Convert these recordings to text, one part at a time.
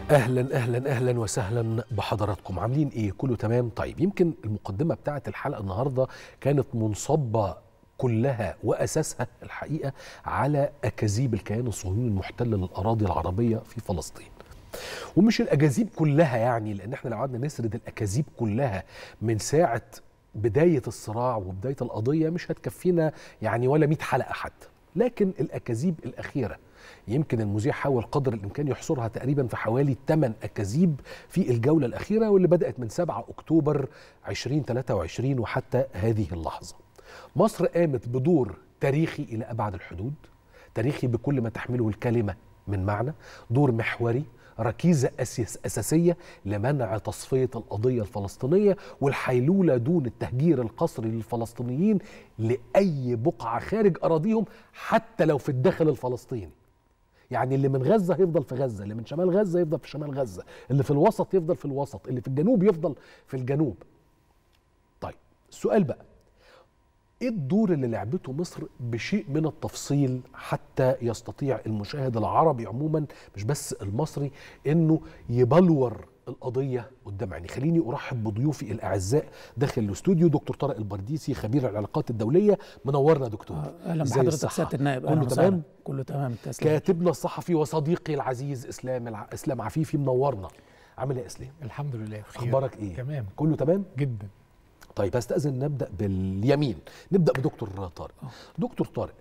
اهلا اهلا اهلا وسهلا بحضراتكم. عاملين ايه؟ كله تمام؟ طيب، يمكن المقدمه بتاعه الحلقه النهارده كانت منصبه كلها واساسها الحقيقه على اكاذيب الكيان الصهيوني المحتل للاراضي العربيه في فلسطين. ومش الاكاذيب كلها يعني، لان احنا لو قعدنا نسرد الاكاذيب كلها من ساعه بدايه الصراع وبدايه القضيه مش هتكفينا يعني ولا 100 حلقه حتى. لكن الاكاذيب الاخيره يمكن المذيع حاول قدر الامكان يحصرها تقريبا في حوالي 8 اكاذيب في الجوله الاخيره، واللي بدات من 7 اكتوبر 2023 وحتى هذه اللحظه. مصر قامت بدور تاريخي الى ابعد الحدود، تاريخي بكل ما تحمله الكلمه من معنى، دور محوري، ركيزه اساسيه لمنع تصفيه القضيه الفلسطينيه والحيلوله دون التهجير القسري للفلسطينيين لاي بقعه خارج اراضيهم، حتى لو في الداخل الفلسطيني. يعني اللي من غزة هيفضل في غزة، اللي من شمال غزة يفضل في شمال غزة، اللي في الوسط يفضل في الوسط، اللي في الجنوب يفضل في الجنوب. طيب، السؤال بقى، ايه الدور اللي لعبته مصر بشيء من التفصيل حتى يستطيع المشاهد العربي عموما مش بس المصري انه يبلور القضية قدام عيني؟ خليني ارحب بضيوفي الاعزاء داخل الاستوديو. دكتور طارق البرديسي، خبير العلاقات الدولية، منورنا دكتور. اهلا بحضرتك سيادة النائب. كله تمام؟ كله تمام. كاتبنا الصحفي وصديقي العزيز اسلام عفيفي، منورنا. عامل ايه يا اسلام؟ الحمد لله بخير. اخبارك ايه؟ تمام، كله تمام جدا. طيب، استاذن نبدا باليمين، نبدا بدكتور طارق. دكتور طارق،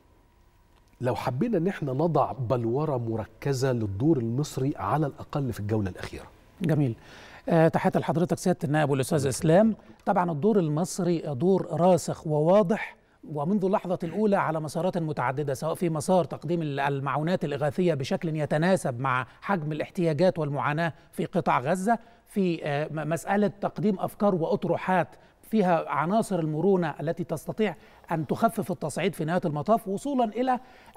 لو حبينا ان احنا نضع بلوره مركزه للدور المصري على الاقل في الجوله الاخيره. جميل. تحياتي لحضرتك سيادة النائب والاستاذ اسلام. طبعا الدور المصري دور راسخ وواضح ومنذ اللحظة الأولى على مسارات متعددة، سواء في مسار تقديم المعونات الإغاثية بشكل يتناسب مع حجم الاحتياجات والمعاناة في قطاع غزة، في مسألة تقديم أفكار وأطروحات فيها عناصر المرونة التي تستطيع أن تخفف التصعيد في نهاية المطاف، وصولا إلى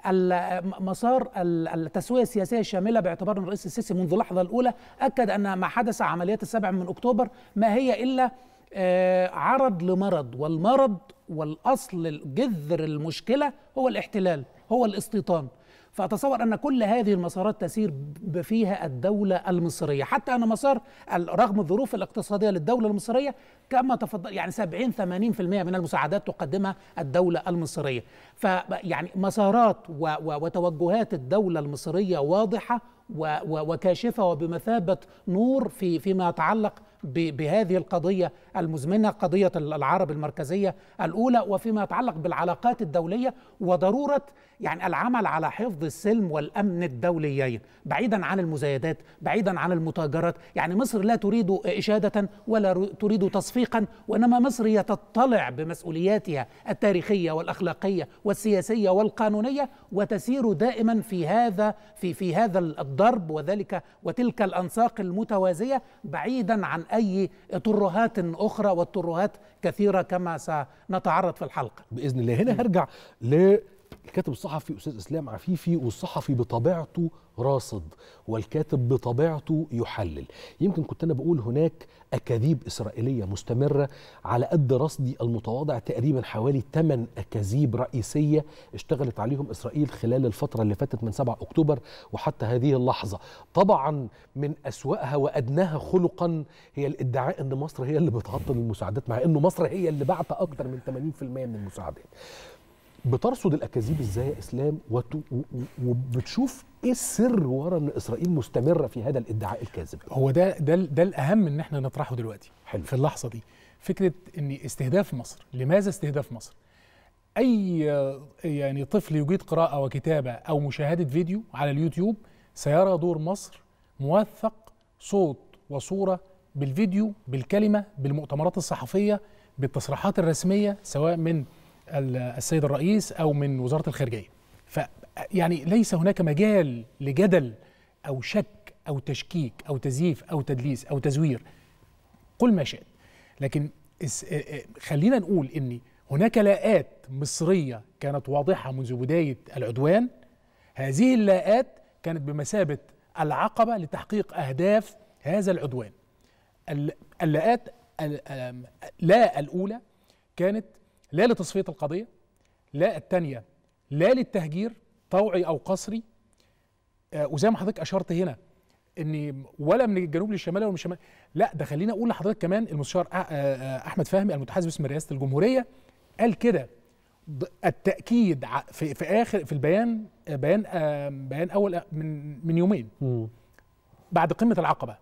مسار التسوية السياسية الشاملة، باعتبار أن الرئيس السيسي منذ اللحظة الأولى أكد أن ما حدث عمليات 7 من أكتوبر ما هي إلا عرض لمرض، والمرض والأصل جذر المشكلة هو الاحتلال، هو الاستيطان. فأتصور أن كل هذه المسارات تسير فيها الدولة المصرية، حتى أن مسار رغم الظروف الاقتصادية للدولة المصرية كما تفضل يعني 70-80% من المساعدات تقدمها الدولة المصرية. فيعني مسارات وتوجهات الدولة المصرية واضحة وكاشفة وبمثابة نور فيما يتعلق بهذه القضية المزمنة، قضية العرب المركزية الأولى، وفيما يتعلق بالعلاقات الدولية وضرورة يعني العمل على حفظ السلم والأمن الدوليين بعيدا عن المزايدات، بعيدا عن المتاجرات. يعني مصر لا تريد إشادة ولا تريد تصفيقا، وإنما مصر هي تطلع بمسؤولياتها التاريخية والأخلاقية والسياسية والقانونية، وتسير دائما في هذا الضرب وذلك وتلك الأنساق المتوازية، بعيدا عن أي ترهات أخرى، والترهات كثيرة كما سنتعرض في الحلقة بإذن الله. هنا هرجع للكاتب الصحفي أستاذ إسلام عفيفي، والصحفي بطبيعته راصد والكاتب بطبيعته يحلل. يمكن كنت أنا بقول هناك أكاذيب إسرائيلية مستمرة، على قد رصدي المتواضع تقريبا حوالي 8 أكاذيب رئيسية اشتغلت عليهم إسرائيل خلال الفترة اللي فاتت من 7 أكتوبر وحتى هذه اللحظة. طبعا من أسوأها وأدناها خلقا هي الادعاء أن مصر هي اللي بتعطل المساعدات، مع أنه مصر هي اللي بعت أكتر من 80% من المساعدات. بترصد الأكاذيب ازاي يا اسلام، وبتشوف ايه السر ورا ان اسرائيل مستمره في هذا الادعاء الكاذب؟ هو ده الاهم ان احنا نطرحه دلوقتي. حلو. في اللحظه دي فكره ان استهداف مصر. لماذا استهداف مصر؟ اي يعني طفل يجيد قراءه وكتابه او مشاهده فيديو على اليوتيوب سيرى دور مصر موثق صوت وصوره، بالفيديو، بالكلمه، بالمؤتمرات الصحفيه، بالتصريحات الرسميه، سواء من السيد الرئيس أو من وزارة الخارجية. فيعني ليس هناك مجال لجدل أو شك أو تشكيك أو تزييف أو تدليس أو تزوير، قل ما شئت. لكن خلينا نقول إن هناك لاءات مصرية كانت واضحة منذ بداية العدوان. هذه اللاءات كانت بمثابة العقبة لتحقيق أهداف هذا العدوان. اللاءات، لا الأولى كانت لا لتصفية القضية، لا الثانية لا للتهجير طوعي أو قسري، وزي ما حضرتك أشرت هنا اني ولا من الجنوب للشمال ولا من الشمال، لا ده خليني اقول لحضرتك كمان المستشار احمد فهمي المتحدث باسم رئاسه الجمهوريه قال كده التاكيد في اخر في البيان بيان اول من يومين بعد قمه العقبه،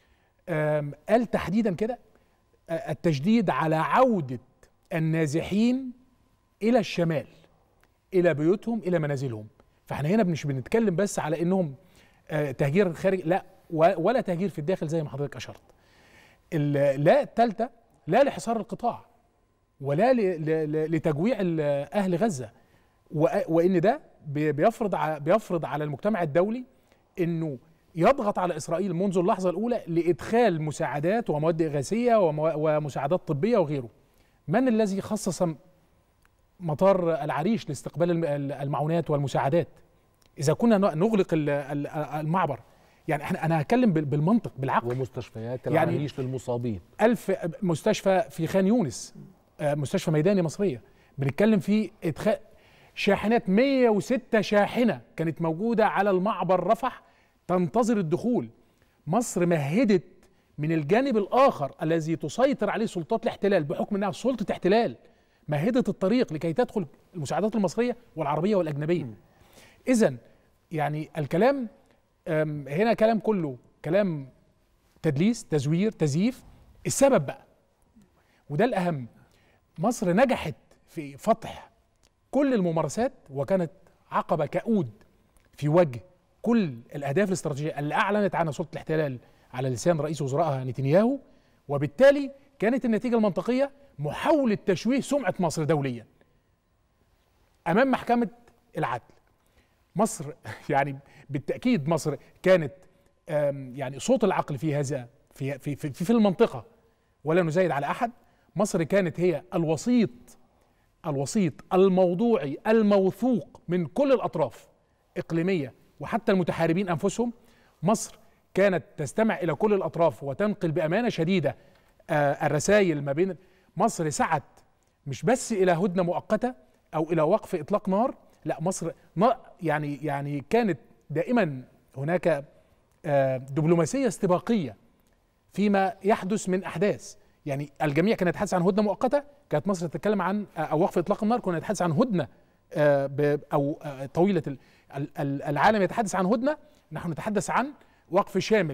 قال تحديدا كده التشديد على عوده النازحين الى الشمال، الى بيوتهم، الى منازلهم. فاحنا هنا مش بنتكلم بس على انهم تهجير خارج، لا ولا تهجير في الداخل زي ما حضرتك اشرت. لا الثالثه لا لحصار القطاع ولا لتجويع اهل غزه، وان ده بيفرض على المجتمع الدولي انه يضغط على اسرائيل منذ اللحظه الاولى لادخال مساعدات ومواد اغاثيه ومساعدات طبيه وغيره. من الذي خصص مطار العريش لاستقبال المعونات والمساعدات اذا كنا نغلق المعبر؟ يعني انا هتكلم بالمنطق بالعقل. ومستشفيات العريش يعني للمصابين 1000 مستشفى في خان يونس، مستشفى ميداني مصريه، بنتكلم في ادخال شاحنات 106 شاحنه كانت موجوده على المعبر رفح تنتظر الدخول. مصر مهدت من الجانب الاخر الذي تسيطر عليه سلطات الاحتلال بحكم انها سلطه احتلال، مهدت الطريق لكي تدخل المساعدات المصريه والعربيه والاجنبيه. اذن يعني الكلام هنا كلام كله كلام تدليس، تزوير، تزييف. السبب بقى وده الاهم، مصر نجحت في فتح كل الممارسات وكانت عقبه كؤود في وجه كل الاهداف الاستراتيجيه اللي اعلنت عنها سلطه الاحتلال على لسان رئيس وزرائها نتنياهو، وبالتالي كانت النتيجه المنطقيه محاوله تشويه سمعه مصر دوليا امام محكمه العدل. مصر يعني بالتاكيد مصر كانت يعني صوت العقل في هذا في المنطقه، ولا نزايد على احد. مصر كانت هي الوسيط الموضوعي الموثوق من كل الاطراف اقليميه وحتى المتحاربين انفسهم. مصر كانت تستمع الى كل الاطراف وتنقل بامانه شديده الرسائل ما بين. مصر سعت مش بس الى هدنه مؤقته او الى وقف اطلاق نار، لا مصر يعني كانت دائما هناك دبلوماسيه استباقيه فيما يحدث من احداث. يعني الجميع كان يتحدث عن هدنه مؤقته، كانت مصر تتكلم عن او وقف اطلاق النار، كنا نتحدث عن هدنه او طويله. العالم يتحدث عن هدنه، نحن نتحدث عن وقف شامل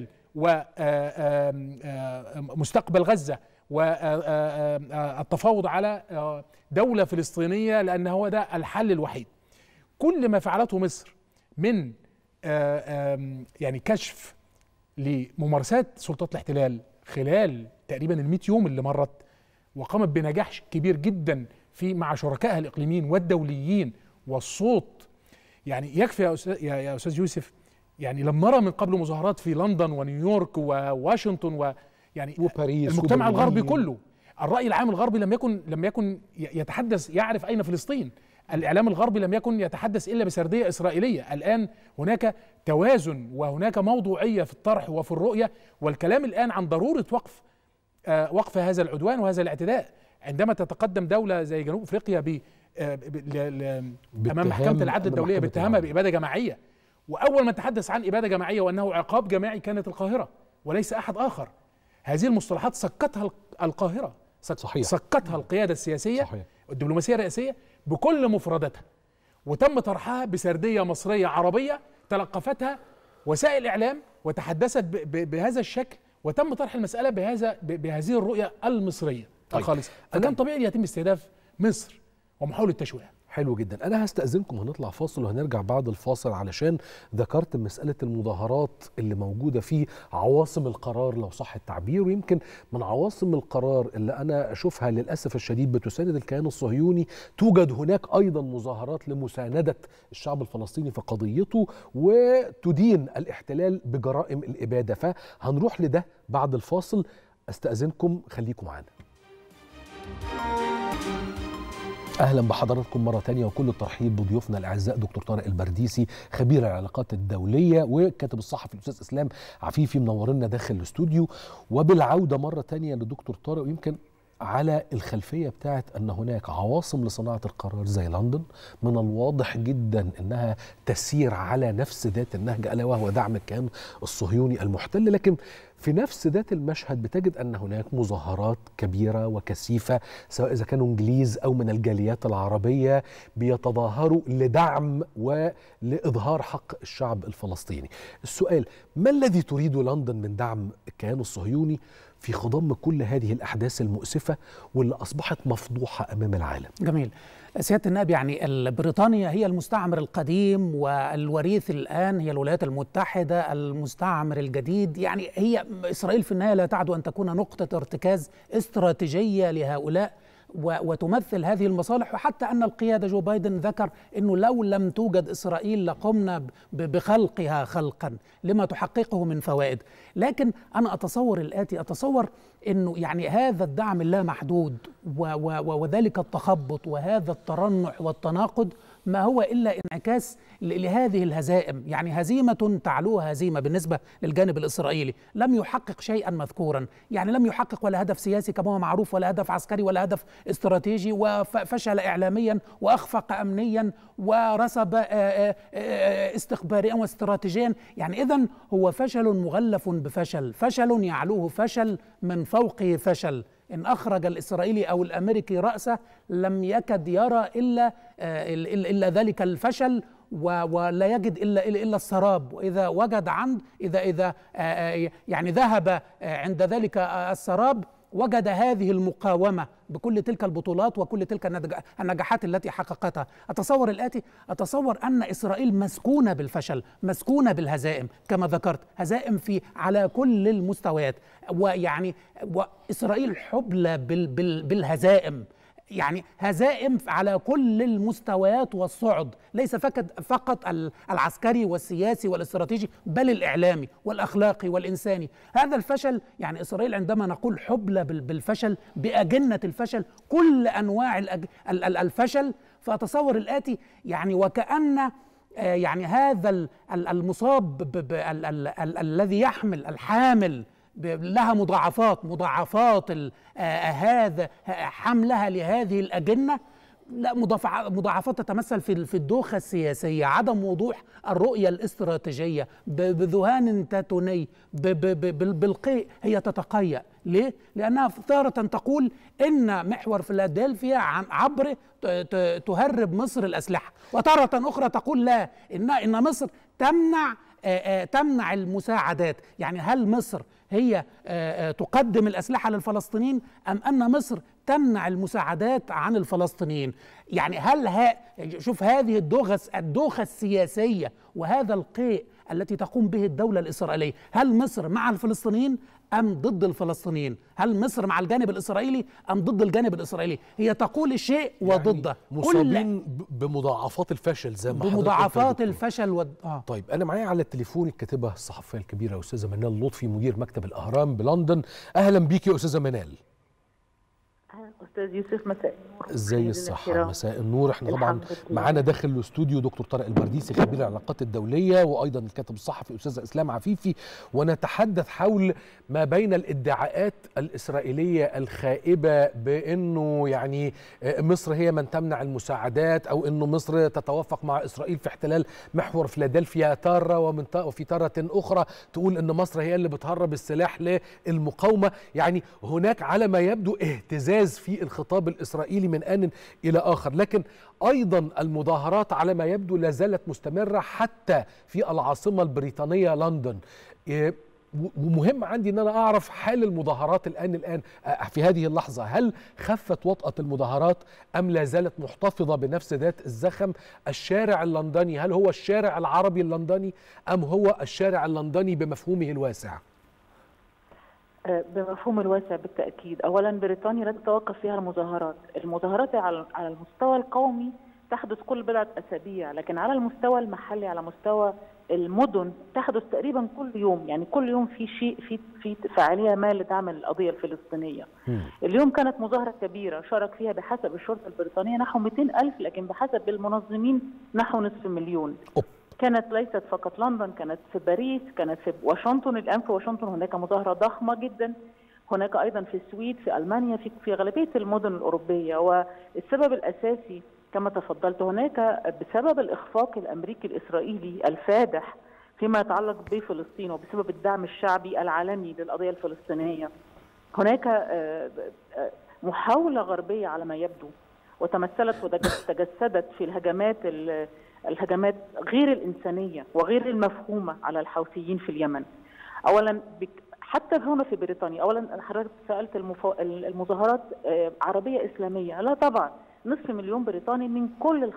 ومستقبل غزه والتفاوض على دولة فلسطينية لأن هو ده الحل الوحيد. كل ما فعلته مصر من يعني كشف لممارسات سلطات الاحتلال خلال تقريبا ال100 يوم اللي مرت، وقامت بنجاح كبير جدا في مع شركائها الإقليميين والدوليين والصوت. يعني يكفي يا أستاذ يوسف، يعني لم نرى من قبل مظاهرات في لندن ونيويورك وواشنطن يعني وباريس المجتمع الغربي كله. الرأي العام الغربي لم يكن يتحدث يعرف أين فلسطين. الإعلام الغربي لم يكن يتحدث إلا بسردية إسرائيلية. الآن هناك توازن وهناك موضوعية في الطرح وفي الرؤية، والكلام الآن عن ضرورة وقف هذا العدوان وهذا الاعتداء. عندما تتقدم دولة زي جنوب أفريقيا أمام محكمة العدل الدولية باتهامها بإبادة جماعية، وأول من تحدث عن إبادة جماعية وأنه عقاب جماعي كانت القاهرة وليس أحد آخر. هذه المصطلحات سكتها القاهرة، سكتها القيادة السياسية والدبلوماسية الرئاسية بكل مفرداتها، وتم طرحها بسردية مصرية عربية تلقفتها وسائل الإعلام وتحدثت بهذا الشكل، وتم طرح المسألة بهذه الرؤية المصرية الخالصة. فكان طبيعي يتم استهداف مصر ومحاولة تشويهها. حلو جدا. أنا هستأذنكم هنطلع فاصل وهنرجع بعد الفاصل، علشان ذكرت مسألة المظاهرات اللي موجودة في عواصم القرار لو صح التعبير، ويمكن من عواصم القرار اللي أنا أشوفها للأسف الشديد بتساند الكيان الصهيوني، توجد هناك أيضا مظاهرات لمساندة الشعب الفلسطيني في قضيته وتدين الاحتلال بجرائم الإبادة. فهنروح لده بعد الفاصل. أستأذنكم خليكم معانا. أهلا بحضراتكم مرة تانية، وكل الترحيب بضيوفنا الأعزاء دكتور طارق البرديسي خبير العلاقات الدولية والكاتب الصحفي الأستاذ إسلام عفيفي منورنا داخل الاستوديو، وبالعودة مرة تانية لدكتور طارق. ويمكن على الخلفية بتاعت أن هناك عواصم لصناعة القرار زي لندن من الواضح جدا أنها تسير على نفس ذات النهج، ألا وهو دعم الكيان الصهيوني المحتل، لكن في نفس ذات المشهد بتجد أن هناك مظاهرات كبيرة وكثيفة سواء إذا كانوا إنجليز أو من الجاليات العربية بيتظاهروا لدعم ولإظهار حق الشعب الفلسطيني. السؤال: ما الذي تريد لندن من دعم الكيان الصهيوني في خضم كل هذه الأحداث المؤسفة واللي أصبحت مفضوحة أمام العالم؟ جميل. سيادة النائب، يعني بريطانيا هي المستعمر القديم، والوريث الآن هي الولايات المتحدة المستعمر الجديد. يعني هي إسرائيل في النهاية لا تعد أن تكون نقطة ارتكاز استراتيجية لهؤلاء وتمثل هذه المصالح. وحتى أن القيادة جو بايدن ذكر أنه لو لم توجد إسرائيل لقمنا بخلقها خلقا لما تحققه من فوائد. لكن أنا أتصور الآتي، أتصور أنه يعني هذا الدعم اللامحدود وذلك التخبط وهذا الترنح والتناقض ما هو إلا انعكاس لهذه الهزائم. يعني هزيمة تعلوها هزيمة بالنسبة للجانب الإسرائيلي، لم يحقق شيئا مذكورا، يعني لم يحقق ولا هدف سياسي كما هو معروف، ولا هدف عسكري، ولا هدف استراتيجي، وفشل إعلاميا وأخفق أمنيا ورسب استخباريا واستراتيجيا. يعني إذن هو فشل مغلف بفشل، فشل يعلوه فشل من فوقه فشل. إن أخرج الإسرائيلي أو الأمريكي رأسه لم يكد يرى إلا ذلك الفشل، ولا يجد إلا السراب. وإذا وجد إذا يعني ذهب عند ذلك السراب وجد هذه المقاومة بكل تلك البطولات وكل تلك النجاحات التي حققتها. أتصور الآتي، أتصور أن إسرائيل مسكونة بالفشل، مسكونة بالهزائم كما ذكرت، هزائم على كل المستويات. ويعني وإسرائيل حبلى بالهزائم، يعني هزائم على كل المستويات والصعد، ليس فقط العسكري والسياسي والاستراتيجي، بل الإعلامي والأخلاقي والإنساني. هذا الفشل، يعني إسرائيل عندما نقول حبلى بالفشل، بأجنة الفشل، كل أنواع الفشل. فأتصور الآتي، يعني وكأن يعني هذا المصاب الذي يحمل الحامل لها مضاعفات هذا حملها لهذه الأجنة، لا مضاعفات تتمثل في الدوخة السياسية، عدم وضوح الرؤية الاستراتيجية، بذهان تاتوني، بالقيء. هي تتقيأ. ليه؟ لأنها تارة تقول إن محور فيلادلفيا عبر تهرب مصر الأسلحة، وتارة أخرى تقول لا، إن مصر تمنع المساعدات. يعني هل مصر هي تقدم الأسلحة للفلسطينيين أم أن مصر تمنع المساعدات عن الفلسطينيين؟ يعني شوف هذه الدوخة السياسية وهذا القيء التي تقوم به الدولة الإسرائيلية. هل مصر مع الفلسطينيين أم ضد الفلسطينيين؟ هل مصر مع الجانب الإسرائيلي أم ضد الجانب الإسرائيلي؟ هي تقول الشيء وضده. يعني مصابين بمضاعفات الفشل زي ما بمضاعفات الفشل طيب أنا معايا على التليفون الكاتبة الصحفية الكبيرة أستاذة منال لطفي، مدير مكتب الأهرام بلندن. أهلا بيكي يا أستاذة منال. أستاذ يوسف، مساء النور. ازاي الصحة؟ مساء النور. احنا طبعا معانا داخل الاستوديو دكتور طارق البرديسي خبير العلاقات الدولية، وأيضا الكاتب الصحفي أستاذ إسلام عفيفي، ونتحدث حول ما بين الادعاءات الإسرائيلية الخائبة بأنه يعني مصر هي من تمنع المساعدات، أو أنه مصر تتوافق مع إسرائيل في احتلال محور فيلادلفيا تارة، وفي تارة أخرى تقول أن مصر هي اللي بتهرب السلاح للمقاومة. يعني هناك على ما يبدو اهتزاز في الخطاب الإسرائيلي من آن إلى آخر، لكن أيضا المظاهرات على ما يبدو لا زالت مستمرة حتى في العاصمة البريطانية لندن. ومهم عندي أن أنا أعرف حال المظاهرات الآن في هذه اللحظة. هل خفت وطأة المظاهرات أم لا زالت محتفظة بنفس ذات الزخم؟ الشارع اللندني هل هو الشارع العربي اللندني أم هو الشارع اللندني بمفهومه الواسع؟ بمفهوم الواسع بالتأكيد. أولا بريطانيا لا تتوقف فيها المظاهرات على المستوى القومي تحدث كل بضعة أسابيع، لكن على المستوى المحلي، على مستوى المدن، تحدث تقريبا كل يوم. يعني كل يوم في شيء في فعالية ما لدعم القضية الفلسطينية. اليوم كانت مظاهرة كبيرة شارك فيها بحسب الشرطة البريطانية نحو 200,000، لكن بحسب المنظمين نحو 500,000. كانت ليست فقط لندن، كانت في باريس، كانت في واشنطن. الآن في واشنطن هناك مظاهرة ضخمة جدا، هناك أيضا في السويد، في ألمانيا، في غالبية المدن الأوروبية. والسبب الأساسي كما تفضلت هناك بسبب الإخفاق الأمريكي الإسرائيلي الفادح فيما يتعلق بفلسطين، وبسبب الدعم الشعبي العالمي للقضية الفلسطينية. هناك محاولة غربية على ما يبدو، وتمثلت وتجسدت في الهجمات غير الإنسانية وغير المفهومة على الحوثيين في اليمن. أولا حتى هنا في بريطانيا، أولا حضرتك سألت المظاهرات عربية إسلامية، لا طبعا، 500,000 بريطاني من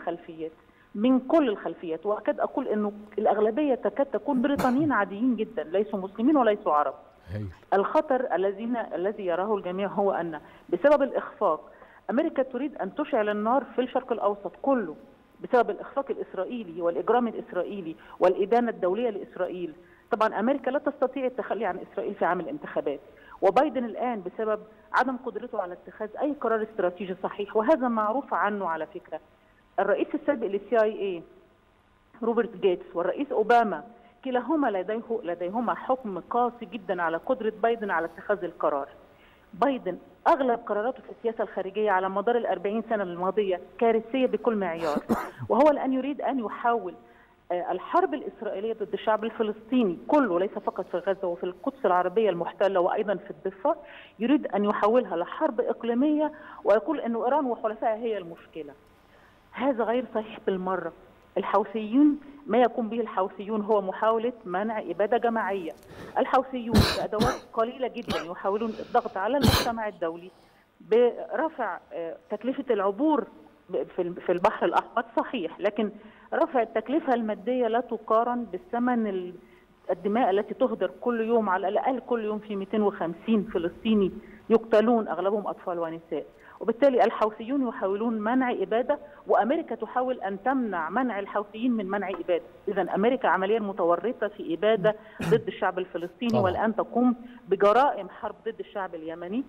كل الخلفيات، وأكاد أقول أنه الأغلبية تكاد تكون بريطانيين عاديين جدا، ليسوا مسلمين وليسوا عرب. الخطر الذي يراه الجميع هو أن بسبب الإخفاق أمريكا تريد أن تشعل النار في الشرق الأوسط كله، بسبب الإخفاق الإسرائيلي والإجرام الإسرائيلي والإدانة الدولية لإسرائيل. طبعا أمريكا لا تستطيع التخلي عن إسرائيل في عام الانتخابات، وبايدن الآن بسبب عدم قدرته على اتخاذ أي قرار استراتيجي صحيح، وهذا معروف عنه على فكرة. الرئيس السابق للCIA روبرت جيتس والرئيس أوباما كلاهما لديهما حكم قاسي جدا على قدرة بايدن على اتخاذ القرار. بايدن أغلب قراراته في السياسة الخارجية على مدار ال40 سنة الماضية كارثية بكل معيار، وهو الآن يريد أن يحول الحرب الإسرائيلية ضد الشعب الفلسطيني كله، ليس فقط في غزة وفي القدس العربية المحتلة وأيضا في الضفة، يريد أن يحولها لحرب إقليمية، ويقول أن إيران وحلفائها هي المشكلة. هذا غير صحيح بالمرة. الحوثيون، ما يقوم به الحوثيون هو محاولة منع إبادة جماعية. الحوثيون بأدوات قليلة جدا يحاولون الضغط على المجتمع الدولي برفع تكلفة العبور في البحر الأحمر، صحيح، لكن رفع التكلفة المادية لا تقارن بالثمن الدماء التي تهدر كل يوم، على الأقل كل يوم في 250 فلسطيني يقتلون، أغلبهم أطفال ونساء. وبالتالي الحوثيون يحاولون منع إبادة، وأمريكا تحاول أن تمنع منع الحوثيين من منع إبادة. إذن أمريكا عمليا متورطة في إبادة ضد الشعب الفلسطيني طبعا. والآن تقوم بجرائم حرب ضد الشعب اليمني.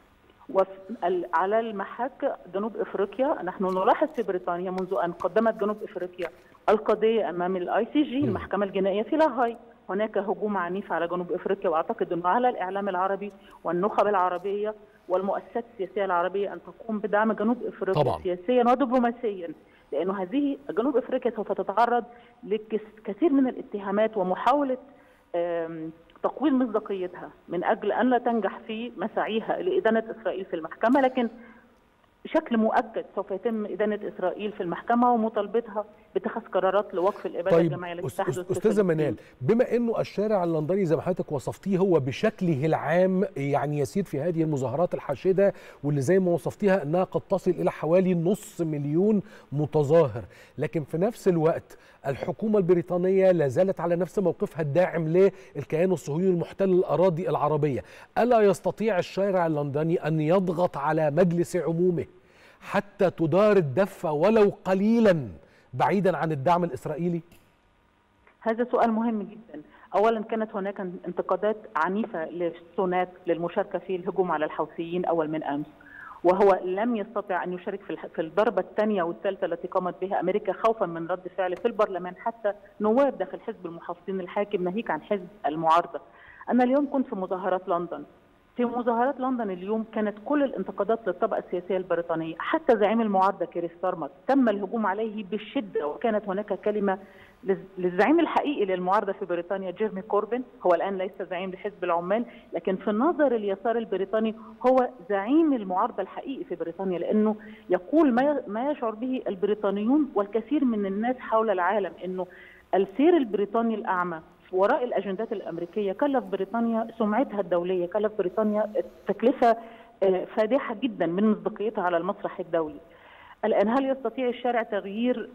وعلى المحك جنوب إفريقيا، نحن نلاحظ في بريطانيا منذ أن قدمت جنوب إفريقيا القضية أمام الICJ المحكمة الجنائية في لاهاي، هناك هجوم عنيف على جنوب إفريقيا، وأعتقد أنه على الإعلام العربي والنخب العربية والمؤسسات السياسية العربية أن تقوم بدعم جنوب إفريقيا طبعا. سياسيا ودبلوماسيا، لأنه هذه جنوب إفريقيا سوف تتعرض لكثير من الاتهامات ومحاولة تقويض مصداقيتها من أجل أن لا تنجح في مساعيها لإدانة إسرائيل في المحكمة، لكن بشكل مؤكد سوف يتم إدانة إسرائيل في المحكمة ومطالبتها باتخاذ قرارات لوقف الإبادة الجماعية التي تحدث. أستاذة منال، بما أنه الشارع اللندني زي ما حضرتك وصفتيه هو بشكله العام يعني يسير في هذه المظاهرات الحاشدة، واللي زي ما وصفتيها أنها قد تصل إلى حوالي 500,000 متظاهر، لكن في نفس الوقت الحكومة البريطانية لا زالت على نفس موقفها الداعم للكيان الصهيوني المحتل الأراضي العربية. ألا يستطيع الشارع اللندني أن يضغط على مجلس عمومه حتى تدار الدفة ولو قليلا بعيدا عن الدعم الإسرائيلي؟ هذا سؤال مهم جدا. أولا كانت هناك انتقادات عنيفة للسوناك للمشاركة في الهجوم على الحوثيين أول من أمس، وهو لم يستطع أن يشارك في الضربة الثانية والثالثة التي قامت بها أمريكا خوفا من رد فعل في البرلمان حتى نواب داخل حزب المحافظين الحاكم ناهيك عن حزب المعارضة. أنا اليوم كنت في مظاهرات لندن. في مظاهرات لندن اليوم كانت كل الانتقادات للطبقة السياسية البريطانية، حتى زعيم المعارضة كير ستارمر تم الهجوم عليه بالشدة، وكانت هناك كلمة للزعيم الحقيقي للمعارضة في بريطانيا جيرمي كوربين، هو الآن ليس زعيم لحزب العمال، لكن في نظر اليسار البريطاني هو زعيم المعارضة الحقيقي في بريطانيا، لأنه يقول ما يشعر به البريطانيون والكثير من الناس حول العالم، أنه السير البريطاني الأعمى وراء الأجندات الأمريكية كلف بريطانيا سمعتها الدولية، كلف بريطانيا تكلفة فادحة جدا من مصداقيتها على المسرح الدولي. الآن هل يستطيع الشارع تغيير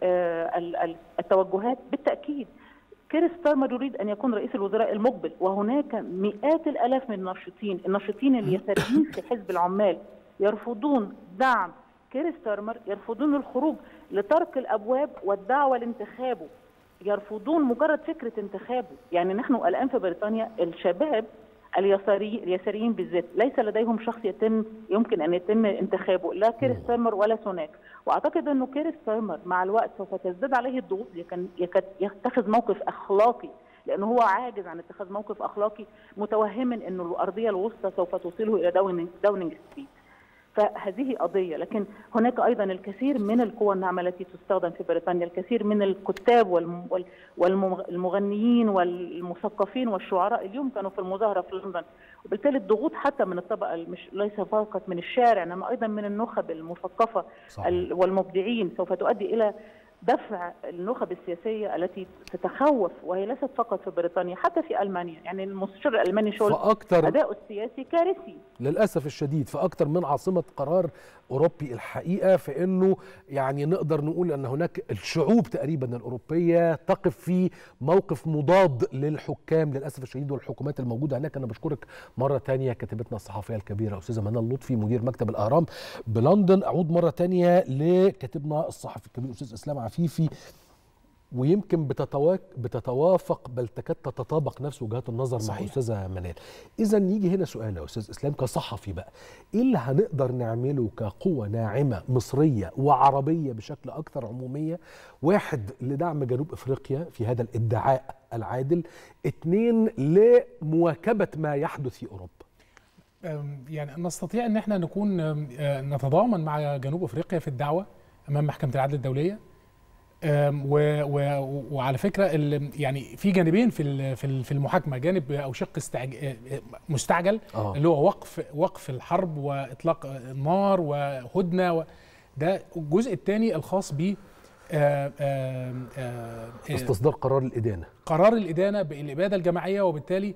التوجهات؟ بالتأكيد. كير ستارمر يريد أن يكون رئيس الوزراء المقبل، وهناك مئات الآلاف من الناشطين اليساريين في حزب العمال يرفضون دعم كير ستارمر، يرفضون الخروج لطرق الأبواب والدعوة لانتخابه، يرفضون مجرد فكرة انتخابه. يعني نحن الآن في بريطانيا الشباب اليساريين بالذات ليس لديهم شخص يمكن أن يتم انتخابه، لا كير ستارمر ولا سوناك. وأعتقد أنه كير ستارمر مع الوقت سوف تزداد عليه الضغوط، يتخذ موقف أخلاقي لانه هو عاجز عن اتخاذ موقف اخلاقي متوهما انه الارضيه الوسطى سوف توصله الى داونينج ستريت. فهذه قضية، لكن هناك أيضا الكثير من القوى الناعمة التي تستخدم في بريطانيا، الكثير من الكتاب والمغنيين والمثقفين والشعراء اليوم كانوا في المظاهرة في لندن، وبالتالي الضغوط حتى من الطبقة ليس فقط من الشارع إنما أيضا من النخب المثقفة والمبدعين سوف تؤدي إلى دفع النخب السياسية التي تتخوف، وهي ليست فقط في بريطانيا حتى في ألمانيا. يعني المستشار الألماني شولز أداؤه السياسي كارثي للأسف الشديد في أكثر من عاصمة قرار أوروبي الحقيقة، في أنه يعني نقدر نقول أن هناك الشعوب تقريبا الأوروبية تقف في موقف مضاد للحكام للأسف الشديد والحكومات الموجودة هناك. أنا بشكرك مرة تانية كاتبتنا الصحفية الكبيرة أستاذة منال لطفي مدير مكتب الأهرام بلندن. أعود مرة تانية لكاتبنا الصحفي الكبير أستاذ إسلام عفيفي، ويمكن بتتوافق بل تكاد تتطابق نفس وجهات النظر مع أستاذة منال. إذا يجي هنا سؤال يا أستاذ إسلام كصحفي بقى، إيه اللي هنقدر نعمله كقوة ناعمة مصرية وعربية بشكل أكثر عمومية؟ واحد، لدعم جنوب إفريقيا في هذا الادعاء العادل. اثنين، لمواكبة ما يحدث في أوروبا. يعني نستطيع أن احنا نكون نتضامن مع جنوب إفريقيا في الدعوة أمام محكمة العدل الدولية. وعلى فكره يعني في جانبين في المحاكمه، جانب او شق مستعجل اللي هو وقف الحرب واطلاق النار وهدنه، ده الجزء الثاني الخاص ب استصدار قرار الإدانة بالإبادة الجماعية، وبالتالي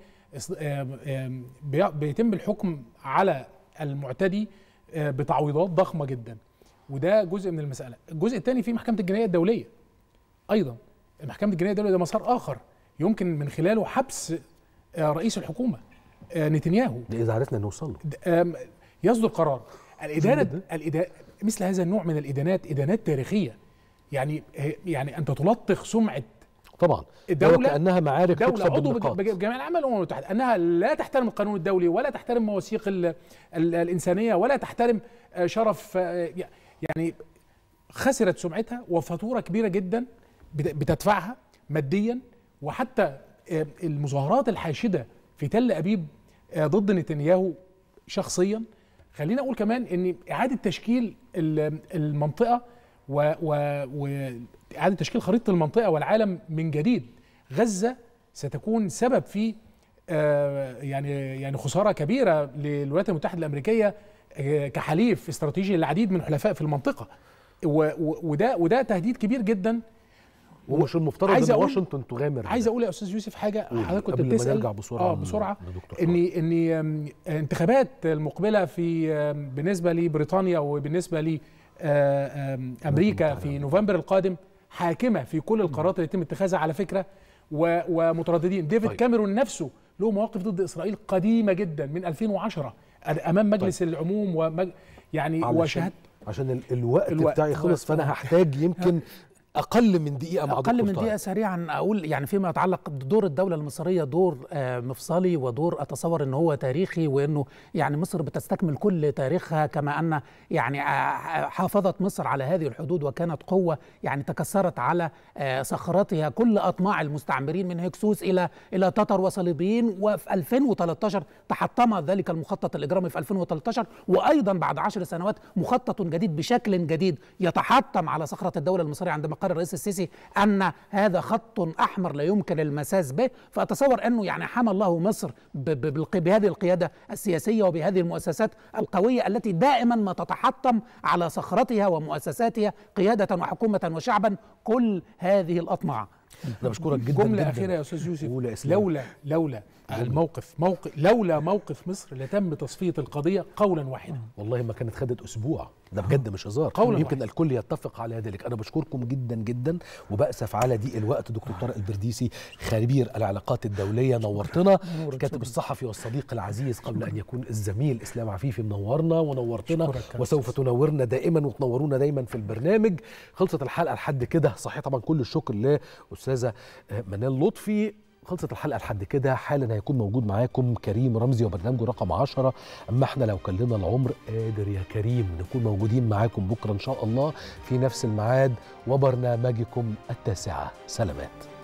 بيتم الحكم على المعتدي بتعويضات ضخمة جدا، وده جزء من المسألة. الجزء الثاني في محكمة الجناية الدولية أيضا. محكمة الجناية الدولية ده مسار آخر يمكن من خلاله حبس رئيس الحكومة نتنياهو، ده إذا عرفنا نوصل له. يصدر قرار الإدانة. مثل هذا النوع من الإدانات إدانات تاريخية، يعني أنت تلطخ سمعة طبعا الدولة كأنها معارك دولة عضو بجمعية العمل الأمم المتحدة، أنها لا تحترم القانون الدولي ولا تحترم مواثيق الإنسانية ولا تحترم شرف، يعني خسرت سمعتها وفاتورة كبيرة جدا بتدفعها ماديا. وحتى المظاهرات الحاشدة في تل أبيب ضد نتنياهو شخصيا، خلينا أقول كمان أن إعادة تشكيل المنطقة وإعادة تشكيل خريطة المنطقة والعالم من جديد. غزة ستكون سبب في يعني خسارة كبيرة للولايات المتحدة الأمريكية كحليف استراتيجي للعديد من الحلفاء في المنطقة، وده تهديد كبير جدا. ومش المفترض ان واشنطن تغامر. عايز اقول يا استاذ يوسف حاجه، حضرتك كنت بتسال بسرعه ان انتخابات المقبله بالنسبه لبريطانيا وبالنسبه لامريكا في نوفمبر القادم حاكمه في كل القرارات اللي يتم اتخاذها على فكره، ومترددين. ديفيد كاميرون نفسه له مواقف ضد اسرائيل قديمه جدا من 2010 امام مجلس العموم يعني وشهد. عشان الوقت بتاعي خلص، فانا هحتاج يمكن أقل من دقيقة مع أقل من دقيقة سريعا أقول يعني فيما يتعلق بدور الدولة المصرية، دور مفصلي ودور أتصور أنه هو تاريخي، وأنه يعني مصر بتستكمل كل تاريخها، كما أن يعني حافظت مصر على هذه الحدود وكانت قوة يعني تكسرت على صخرتها كل أطماع المستعمرين من هكسوس إلى تتر وصليبيين. وفي 2013 تحطم ذلك المخطط الإجرامي في 2013، وأيضا بعد 10 سنوات مخطط جديد بشكل جديد يتحطم على صخرة الدولة المصرية عندما قرر الرئيس السيسي أن هذا خط أحمر لا يمكن المساس به. فأتصور أنه يعني حمى الله مصر بهذه القيادة السياسية وبهذه المؤسسات القوية التي دائما ما تتحطم على صخرتها ومؤسساتها قيادة وحكومة وشعبا كل هذه الأطماع. أنا بشكرك جدا. جملة أخيرة يا أستاذ يوسف، لولا موقف مصر لتم تصفية القضية قولا واحدا. والله ما كانت خدت أسبوع، ده بجد مش هزار، يمكن الكل يتفق على ذلك. أنا بشكركم جدا جدا وبأسف على ضيق الوقت. دكتور طارق البرديسي خبير العلاقات الدولية نورتنا، الكاتب الصحفي والصديق العزيز قبل أن يكون الزميل إسلام عفيفي منورنا ونورتنا وسوف تنورنا دائما وتنورونا دايما في البرنامج. خلصت الحلقة لحد كده، صحيح طبعا كل الشكر لأستاذة منال لطفي. خلصت الحلقة لحد كده، حالا هيكون موجود معاكم كريم رمزي وبرنامجه رقم 10. أما احنا لو كان لنا العمر قادر يا كريم نكون موجودين معاكم بكرة إن شاء الله في نفس الميعاد وبرنامجكم 9. سلامات.